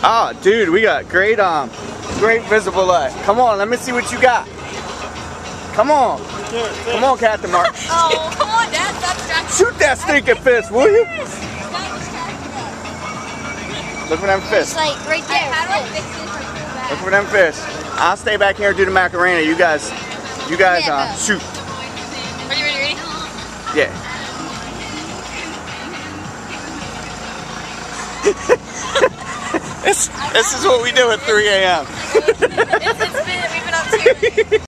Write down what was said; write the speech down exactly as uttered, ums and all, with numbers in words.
Oh, dude, we got great, um, great visible light. Come on, let me see what you got. Come on. Come on, Captain Mark. Oh, come on, Dad. Stop distracting. Shoot that stinking fish, will you? Look for them fish. It's like right there. How do I fix this? Look for them fish. I'll stay back here and do the Macarena. You guys, you guys, Yeah, uh, go. shoot. Ready, ready, ready? Yeah. this, this is what we do at three A M It's, it's been, we've been up to